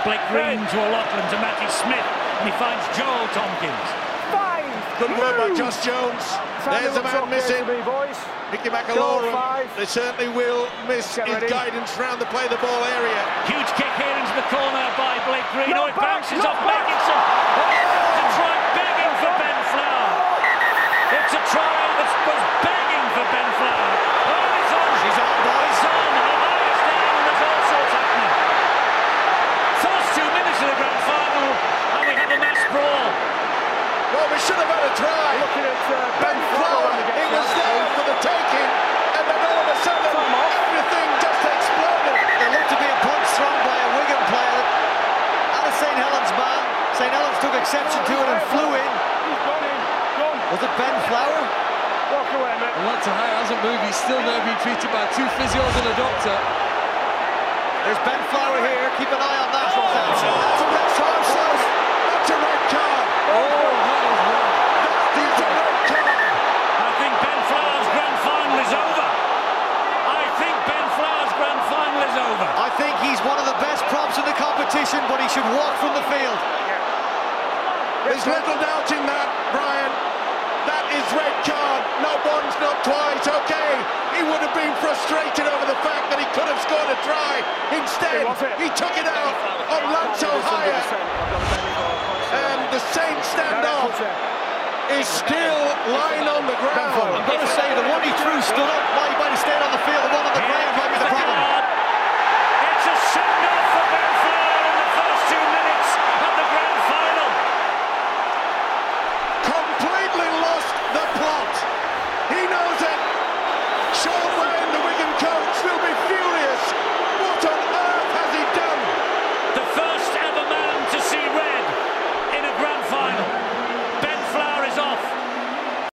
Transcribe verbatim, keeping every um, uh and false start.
Blake Green to O'Loughlin to Matty Smith, and he finds Joel Tompkins. Five. Good work by Josh Jones. There's a man missing. Me, Mickey McAlorum, they certainly will miss Get his ready. guidance around the play the ball area. Huge kick here into the corner by Blake Green. Not Oh, it back, bounces not off back. Megginson. Oh, it's a try begging for Ben Flower. It's a try that was begging for Ben Flower. Oh, it's on. She's on, boys. It's on. Hohaia's down, and there's all sorts happening. First two minutes of the grand final, and we have a mass brawl. Well, we should have had a try. Looking at uh, Ben Flower, he was there for the taking, and then all of a sudden, everything just exploded. There looked to be a punch thrown by a Wigan player at a Saint Helens man. Saint Helens took exception to it and flew in. He's gone in. Gone. Was it Ben Flower? Walk away, mate. Well, Hohaia hasn't moved. He's still there being treated by two physios and a doctor. There's Ben Flower here. Keep an eye on that. Oh, That's a That's a red card, Sals. That's a red card. Oh, that is wrong. That's a red card. I think Ben Flower's grand final is over. I think Ben Flower's grand final is over. I think he's one of the best props in the competition, but he should walk from the field. There's little doubt in that, Brian. That is red card. Not once, not twice. Okay, he would have been frustrated over the fact that he could have scored a try. Instead, he took it out on Lance Hohaia. And the Saints standoff is still lying on the ground. I'm going to say the one he threw stood up. Why he might have stayed on the field. The one on the ground might be the problem. It's a send-off for Ben Flower in the first two minutes of the grand final. Completely lost the plot. He knows it. Sean Wayne, the Wigan coach, will be furious. What on earth has he done? The first ever man to see red in a grand final. Ben Flower is off.